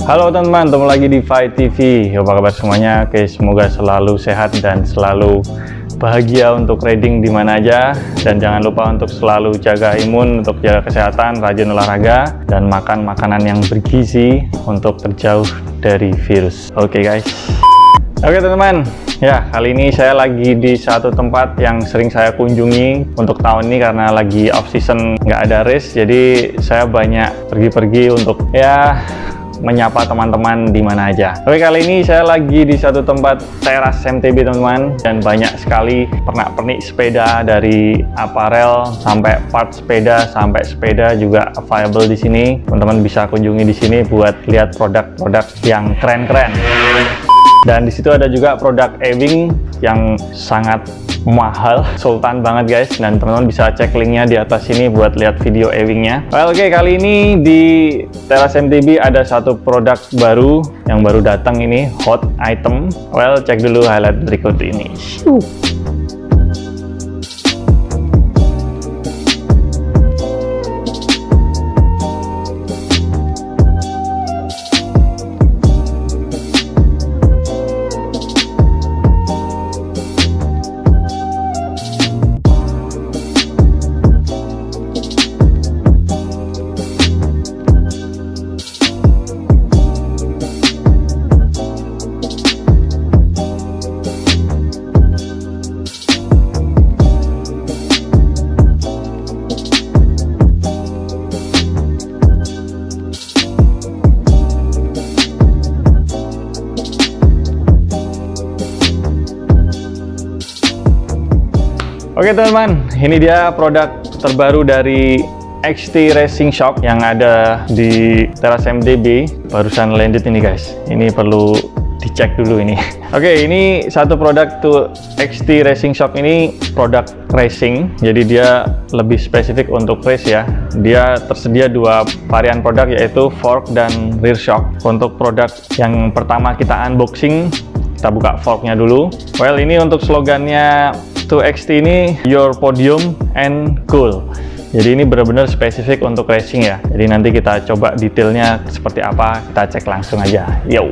Halo teman-teman, ketemu lagi di Fight TV. Apa kabar semuanya? Oke, semoga selalu sehat dan selalu bahagia untuk trading di mana aja. Dan jangan lupa untuk selalu jaga imun, untuk jaga kesehatan, rajin olahraga, dan makan makanan yang bergizi untuk terjauh dari virus. Oke guys. Oke teman-teman, ya kali ini saya lagi di satu tempat yang sering saya kunjungi untuk tahun ini karena lagi off season, nggak ada race, jadi saya banyak pergi-pergi untuk ya menyapa teman-teman di mana aja. Oke, kali ini saya lagi di satu tempat teras MTB teman-teman, dan banyak sekali pernak-pernik sepeda dari aparel sampai part sepeda sampai sepeda juga available di sini. Teman-teman bisa kunjungi di sini buat lihat produk-produk yang keren-keren. Dan di situ ada juga produk Ewing yang sangat mahal, sultan banget guys, dan teman-teman bisa cek linknya di atas sini buat lihat video Ewingnya. Oke, kali ini di teras MTB ada satu produk baru yang baru datang, ini hot item. Cek dulu highlight berikut ini. Oke teman-teman, ini dia produk terbaru dari XT Racing Shop yang ada di teras MTB. Barusan landed ini guys, ini perlu dicek dulu ini. Oke, ini satu produk tuh XT Racing Shop, ini produk racing, jadi dia lebih spesifik untuk race ya. Dia tersedia dua varian produk, yaitu fork dan rear shock. Untuk produk yang pertama kita unboxing, kita buka forknya dulu. Ini untuk slogannya 2XT ini your podium and cool. Jadi ini benar-benar spesifik untuk racing ya. Jadi nanti kita coba detailnya seperti apa, kita cek langsung aja. Yo.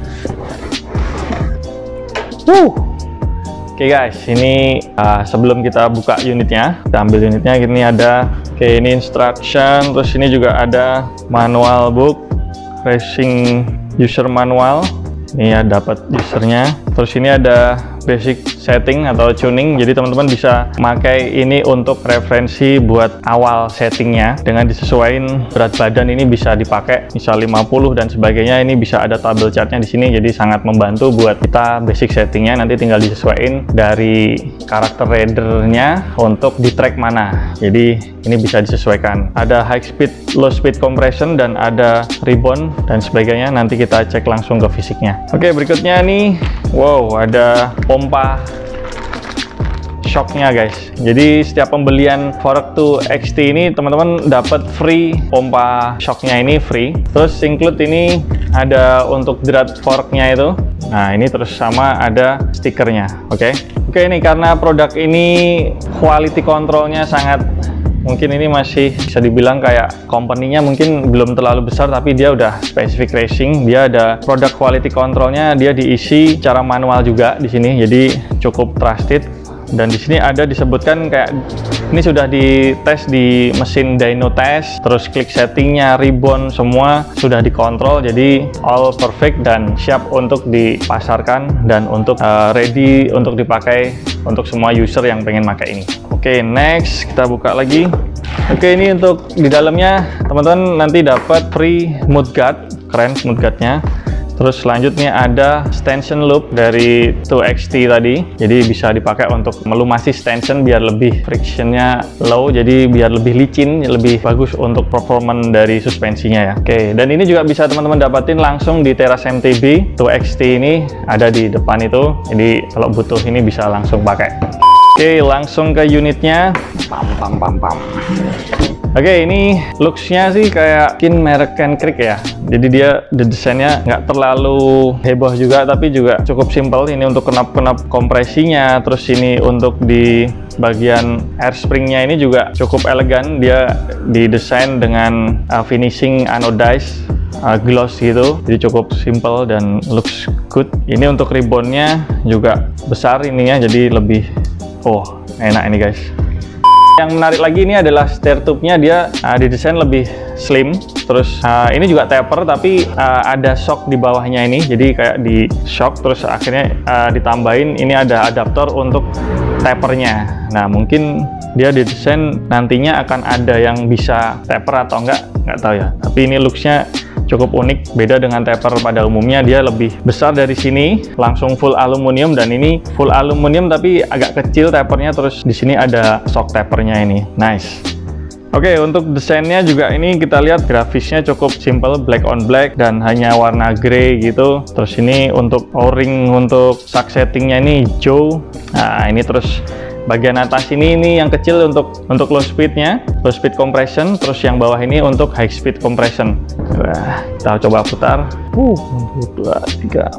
Oke guys, ini sebelum kita buka unitnya, kita ambil unitnya. Ini ada, ini instruction, terus ini juga ada manual book, racing user manual. Ini ya, dapat usernya. Terus ini ada basic setting atau tuning, jadi teman-teman bisa pakai ini untuk referensi buat awal settingnya. Dengan disesuaikan berat badan ini bisa dipakai, misal 50 dan sebagainya. Ini bisa ada tabel chartnya di sini, jadi sangat membantu buat kita basic settingnya. Nanti tinggal disesuaikan dari karakter ridernya untuk di track mana, jadi ini bisa disesuaikan. Ada high speed, low speed compression, dan ada rebound dan sebagainya. Nanti kita cek langsung ke fisiknya. Oke, berikutnya nih, ada pompa shocknya guys. Jadi setiap pembelian fork 2XT ini teman-teman dapat free pompa shocknya, ini free. Terus include ini ada untuk drat forknya itu. Nah ini terus sama ada stikernya. Oke, ini karena produk ini quality controlnya sangat, mungkin ini masih bisa dibilang kayak company-nya mungkin belum terlalu besar, tapi dia udah spesifik racing. Dia ada produk quality controlnya, dia diisi secara manual juga di sini, jadi cukup trusted. Dan di sini ada disebutkan kayak ini sudah dites di mesin dyno test, terus klik settingnya, rebound semua sudah dikontrol, jadi all perfect dan siap untuk dipasarkan dan untuk ready untuk dipakai untuk semua user yang pengen pakai ini. Oke, next kita buka lagi. Oke, ini untuk di dalamnya teman-teman nanti dapat free mudguard, keren mudguardnya. Terus selanjutnya ada extension loop dari 2XT tadi, jadi bisa dipakai untuk melumasi extension biar lebih frictionnya low, jadi biar lebih licin, lebih bagus untuk performance dari suspensinya ya. Oke, dan ini juga bisa teman-teman dapatin langsung di teras MTB. 2XT ini ada di depan itu, jadi kalau butuh ini bisa langsung pakai. Oke, langsung ke unitnya. Oke, ini looks-nya sih kayak mungkin merek Kencrack ya. Jadi dia desainnya nggak terlalu heboh juga, tapi juga cukup simple. Ini untuk kenap-kenap kompresinya, terus ini untuk di bagian air springnya ini juga cukup elegan. Dia didesain dengan finishing anodized gloss gitu, jadi cukup simple dan looks good. Ini untuk ribbonnya juga besar ininya, jadi lebih enak ini guys. Yang menarik lagi ini adalah stair tube-nya, dia didesain lebih slim. Terus ini juga taper, tapi ada shock di bawahnya ini, jadi kayak di shock terus akhirnya ditambahin ini ada adaptor untuk tapernya. Nah mungkin dia didesain nantinya akan ada yang bisa taper atau nggak tahu ya. Tapi ini looks-nya cukup unik, beda dengan taper pada umumnya. Dia lebih besar dari sini, langsung full aluminium, dan ini full aluminium tapi agak kecil tapernya. Terus di sini ada shock tapernya ini, nice. Oke, untuk desainnya juga ini kita lihat grafisnya cukup simple, black on black dan hanya warna grey gitu. Terus ini untuk O-ring untuk shock settingnya ini hijau. Nah ini terus bagian atas ini yang kecil untuk low speednya, low speed compression. Terus yang bawah ini untuk high speed compression. Nah, kita coba putar. 1, 2, 3,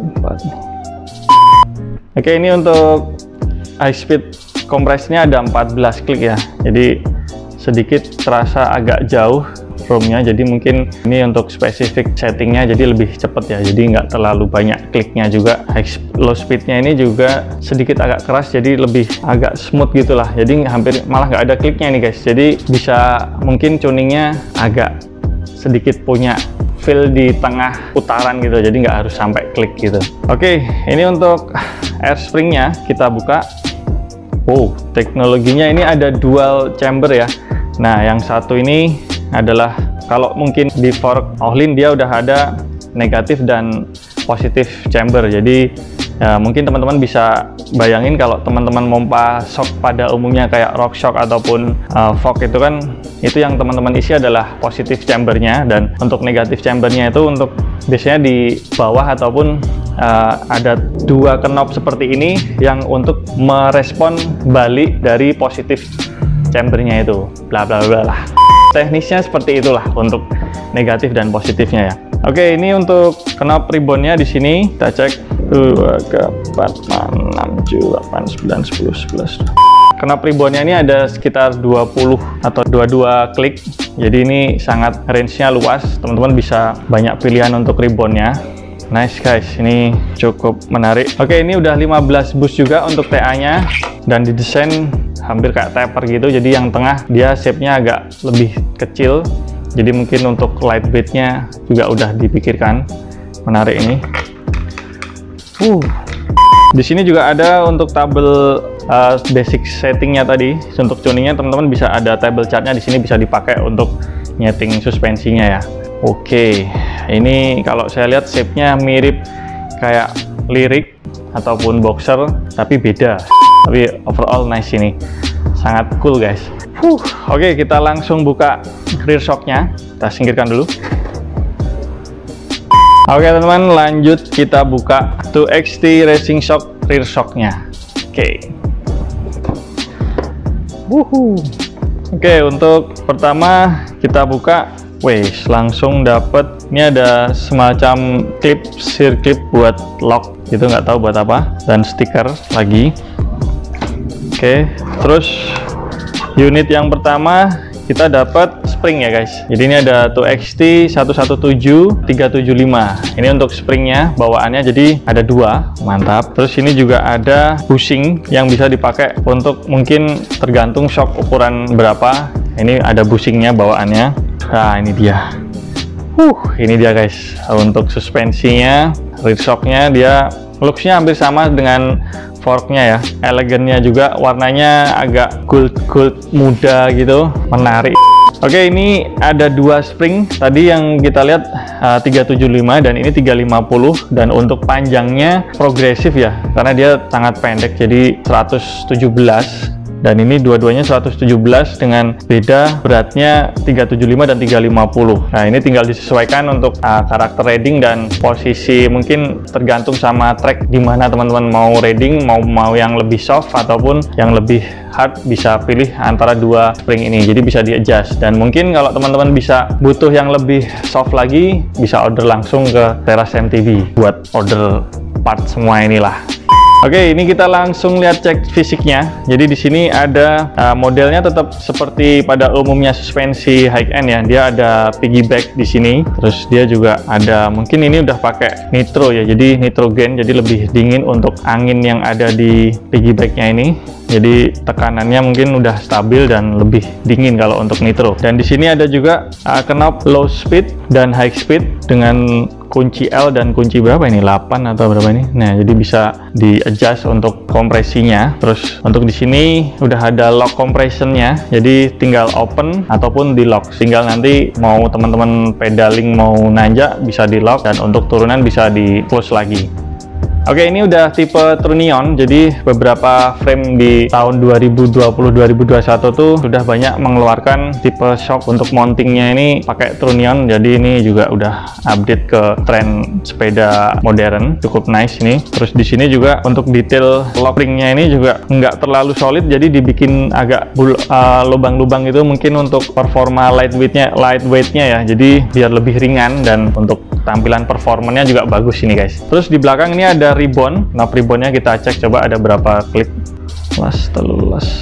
4. Oke, ini untuk high speed compressnya ada 14 klik ya. Jadi sedikit terasa agak jauh roomnya, jadi mungkin ini untuk spesifik settingnya jadi lebih cepet ya, jadi nggak terlalu banyak kliknya juga. Low speednya ini juga sedikit agak keras, jadi lebih agak smooth gitulah, jadi hampir malah nggak ada kliknya nih guys. Jadi bisa mungkin tuningnya agak sedikit punya feel di tengah putaran gitu, jadi nggak harus sampai klik gitu. Oke, ini untuk air springnya kita buka. Teknologinya ini ada dual chamber ya. Nah yang satu ini adalah, kalau mungkin di fork Ohlin dia udah ada negatif dan positif chamber. Jadi ya, mungkin teman-teman bisa bayangin kalau teman-teman pompa shock pada umumnya kayak RockShox ataupun Vogue itu kan, itu yang teman-teman isi adalah positif chambernya, dan untuk negatif chambernya itu untuk biasanya di bawah ataupun ada dua knob seperti ini yang untuk merespon balik dari positif chambernya itu, bla bla bla lah. Teknisnya seperti itulah untuk negatif dan positifnya ya. Oke, ini untuk knob ribbonnya di sini kita cek 2, 4, 5, 6, 7, 8, 9, 10, 11. Knob ribbonnya ini ada sekitar 20 atau 22 klik. Jadi ini sangat range-nya luas, teman-teman bisa banyak pilihan untuk ribbonnya. Nice guys, ini cukup menarik. Oke, ini udah 15 boost juga untuk TA-nya, dan didesain hampir kayak taper gitu. Jadi yang tengah dia shape-nya agak lebih kecil, jadi mungkin untuk lightweight-nya juga udah dipikirkan. Menarik ini. Di sini juga ada untuk tabel basic settingnya tadi. Untuk tuningnya teman-teman bisa ada table chartnya di sini, bisa dipakai untuk nyeting suspensinya ya. Oke, ini kalau saya lihat shape-nya mirip kayak Lyric ataupun Boxer, tapi beda. Tapi overall nice ini, sangat cool guys. Oke, kita langsung buka rear shock-nya. Kita singkirkan dulu. Oke teman-teman, lanjut kita buka 2XT Racing Shock rear shock-nya. Oke, untuk pertama kita buka. Langsung dapet, ini ada semacam clip, sear clip buat lock gitu, nggak tahu buat apa, dan stiker lagi. Oke, terus unit yang pertama kita dapat spring ya guys. Jadi ini ada 2XT 117 375. Ini untuk springnya bawaannya, jadi ada 2, mantap. Terus ini juga ada bushing yang bisa dipakai untuk mungkin tergantung shock ukuran berapa. Ini ada bushingnya bawaannya. Nah ini dia. Ini dia guys. Untuk suspensinya, rear shocknya, dia looksnya hampir sama dengan forknya ya. Elegannya juga, warnanya agak gold muda gitu, menarik. Oke, ini ada 2 spring tadi yang kita lihat 375 dan ini 350, dan untuk panjangnya progresif ya, karena dia sangat pendek jadi 117. Dan ini dua-duanya 117 dengan beda beratnya 375 dan 350. Nah ini tinggal disesuaikan untuk karakter riding dan posisi, mungkin tergantung sama track di mana teman-teman mau riding, mau yang lebih soft ataupun yang lebih hard, bisa pilih antara 2 spring ini, jadi bisa di-adjust. Dan mungkin kalau teman-teman bisa butuh yang lebih soft lagi, bisa order langsung ke Teras MTB buat order part semua inilah. Oke, ini kita langsung lihat cek fisiknya. Jadi di sini ada modelnya tetap seperti pada umumnya suspensi high end ya. Dia ada piggyback di sini. Terus dia juga ada, mungkin ini udah pakai nitro ya. Jadi nitrogen, jadi lebih dingin untuk angin yang ada di piggybacknya ini. Jadi tekanannya mungkin udah stabil dan lebih dingin kalau untuk nitro. Dan di sini ada juga knob low speed dan high speed dengan kunci L dan kunci berapa ini? 8 atau berapa ini? Nah, jadi bisa di adjust untuk kompresinya. Terus untuk di sini udah ada lock compressionnya, jadi tinggal open ataupun di lock. Tinggal nanti mau teman-teman pedaling mau nanjak bisa di lock, dan untuk turunan bisa di close lagi. Oke, ini udah tipe Trunion, jadi beberapa frame di tahun 2020-2021 tuh sudah banyak mengeluarkan tipe shock untuk mountingnya ini pakai Trunion. Jadi ini juga udah update ke tren sepeda modern, cukup nice ini. Terus di sini juga untuk detail lock ringnya ini juga nggak terlalu solid, jadi dibikin agak lubang-lubang itu mungkin untuk performa lightweightnya ya, jadi biar lebih ringan dan untuk tampilan performanya juga bagus ini guys. Terus di belakang ini ada ribbon. Knob ribbonnya kita cek coba ada berapa klik. Telulas.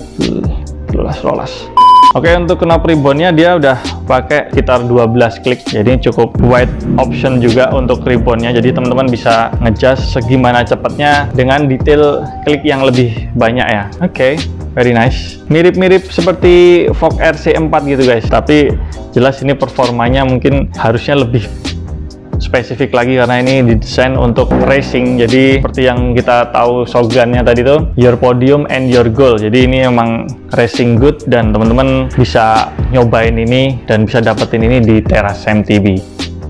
Oke, untuk knob ribbonnya dia udah pakai sekitar 12 klik, jadi cukup wide option juga untuk ribbonnya. Jadi teman-teman bisa ngejust segimana cepatnya dengan detail klik yang lebih banyak ya. Oke, very nice. Mirip-mirip seperti Vogue RC4 gitu guys, tapi jelas ini performanya mungkin harusnya lebih spesifik lagi karena ini didesain untuk racing. Jadi seperti yang kita tahu slogannya tadi tuh, your podium and your goal. Jadi ini emang racing good dan teman-teman bisa nyobain ini dan bisa dapetin ini di teras MTB.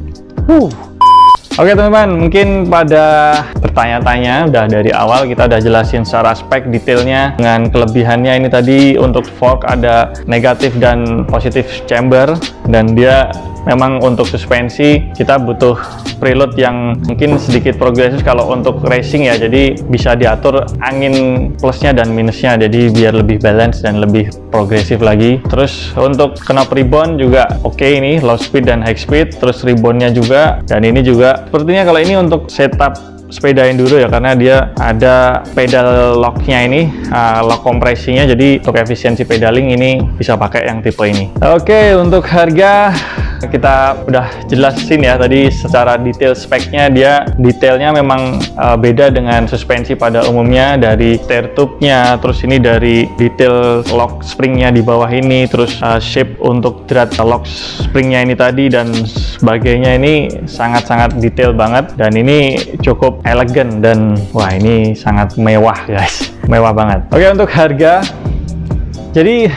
Oke teman-teman, mungkin pada bertanya-tanya udah dari awal kita udah jelasin secara spek detailnya dengan kelebihannya. Ini tadi untuk fork ada negatif dan positif chamber, dan dia memang untuk suspensi kita butuh preload yang mungkin sedikit progresif kalau untuk racing ya, jadi bisa diatur angin plusnya dan minusnya, jadi biar lebih balance dan lebih progresif lagi. Terus untuk knob ribbon juga oke, ini low speed dan high speed. Terus ribbonnya juga, dan ini juga sepertinya kalau ini untuk setup sepeda enduro ya, karena dia ada pedal locknya ini, lock kompresinya, jadi untuk efisiensi pedaling ini bisa pakai yang tipe ini. Oke, untuk harga kita udah jelasin ya tadi secara detail speknya. Dia detailnya memang beda dengan suspensi pada umumnya, dari steer tube-nya, terus ini dari detail lock springnya di bawah ini, terus shape untuk drat lock springnya ini tadi dan sebagainya, ini sangat-sangat detail banget, dan ini cukup elegan dan wah ini sangat mewah guys, mewah banget. Oke, untuk harga jadi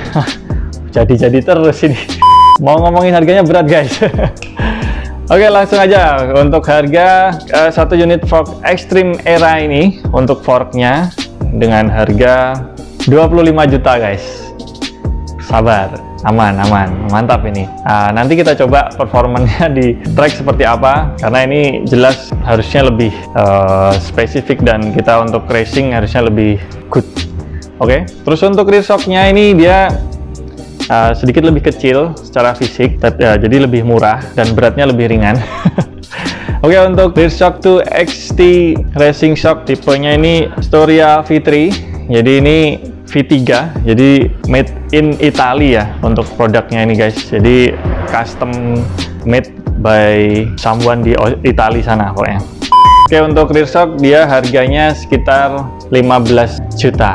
terus ini mau ngomongin harganya berat guys. Oke, langsung aja untuk harga satu unit fork Extreme Era ini untuk forknya dengan harga 25 juta guys. Sabar, aman, mantap ini. Nanti kita coba performanya di track seperti apa, karena ini jelas harusnya lebih spesifik dan kita untuk racing harusnya lebih good. Oke, terus untuk rear shocknya ini dia sedikit lebih kecil secara fisik, jadi lebih murah dan beratnya lebih ringan. Oke, untuk rear shock to XT Racing Shock tipenya ini Storia V3, jadi ini V3, jadi made in Italy ya untuk produknya ini guys, jadi custom made by someone di Italy sana pokoknya. Oke, untuk rear shock dia harganya sekitar 15 juta,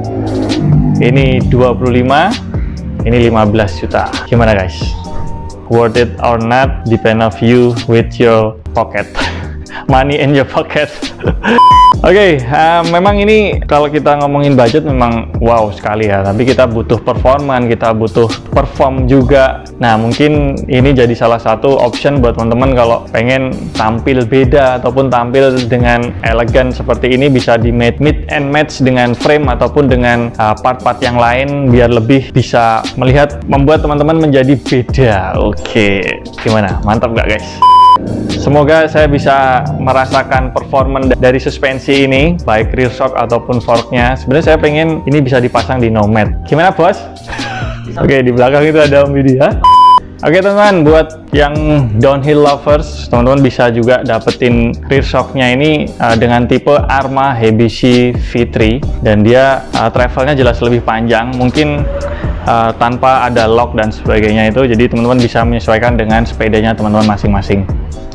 ini 25, ini 15 juta. Gimana guys? Worth it or not depend on you with your pocket. Money in your pocket. Oke, memang ini kalau kita ngomongin budget memang wow sekali ya, tapi kita butuh performan, kita butuh perform juga. Nah, mungkin ini jadi salah satu option buat teman-teman kalau pengen tampil beda ataupun tampil dengan elegan seperti ini, bisa di mix and match dengan frame ataupun dengan part-part yang lain biar lebih bisa membuat teman-teman menjadi beda. Oke, gimana? Mantap nggak guys? Semoga saya bisa merasakan performan dari suspensi ini, baik rear shock ataupun forknya. Sebenarnya saya pengen ini bisa dipasang di nomad. Gimana bos? Oke, di belakang itu ada Om Widya. Oke teman-teman, buat yang downhill lovers, teman-teman bisa juga dapetin rear shocknya ini dengan tipe Arrma HBC V3, dan dia travelnya jelas lebih panjang, mungkin tanpa ada lock dan sebagainya itu, jadi teman-teman bisa menyesuaikan dengan sepedanya teman-teman masing-masing.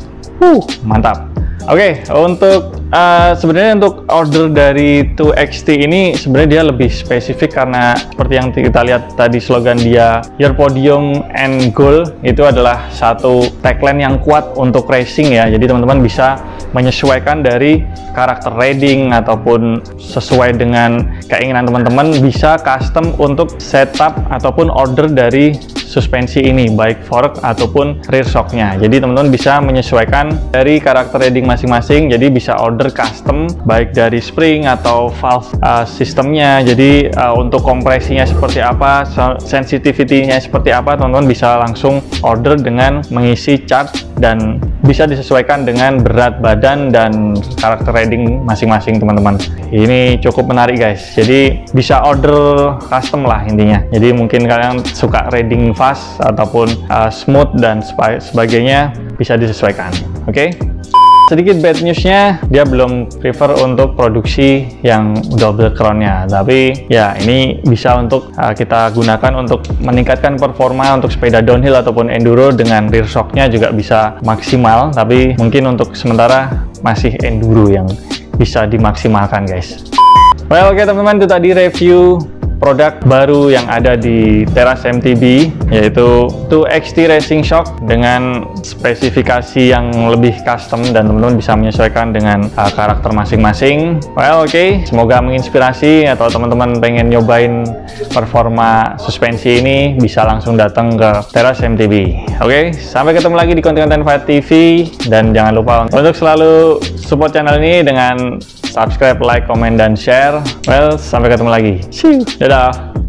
Mantap. Oke, untuk sebenarnya untuk order dari 2XT ini sebenarnya dia lebih spesifik, karena seperti yang kita lihat tadi slogan dia, Your Podium and Goal, itu adalah satu tagline yang kuat untuk racing ya. Jadi teman-teman bisa menyesuaikan dari karakter riding ataupun sesuai dengan keinginan teman-teman, bisa custom untuk setup ataupun order dari suspensi ini, baik fork ataupun rear shocknya. Jadi teman-teman bisa menyesuaikan dari karakter riding masing-masing, jadi bisa order custom baik dari spring atau valve sistemnya. Jadi untuk kompresinya seperti apa, sensitivity-nya seperti apa, teman-teman bisa langsung order dengan mengisi chart, dan bisa disesuaikan dengan berat badan dan karakter riding masing-masing teman-teman. Ini cukup menarik guys, jadi bisa order custom lah intinya. Jadi mungkin kalian suka riding fast ataupun smooth dan sebagainya, bisa disesuaikan. Oke? Sedikit bad newsnya, dia belum prefer untuk produksi yang double crown-nya, tapi ya ini bisa untuk kita gunakan untuk meningkatkan performa untuk sepeda downhill ataupun enduro. Dengan rear shock-nya juga bisa maksimal, tapi mungkin untuk sementara masih enduro yang bisa dimaksimalkan guys. Well, oke teman-teman, itu tadi review produk baru yang ada di Teras MTB, yaitu 2XT Racing Shock dengan spesifikasi yang lebih custom, dan teman-teman bisa menyesuaikan dengan karakter masing-masing. Well, oke, semoga menginspirasi, atau teman-teman pengen nyobain performa suspensi ini bisa langsung datang ke Teras MTB. Oke, sampai ketemu lagi di konten-konten Fight TV, dan jangan lupa untuk selalu support channel ini dengan subscribe, like, komen, dan share. Well, sampai ketemu lagi. See you. Dadah.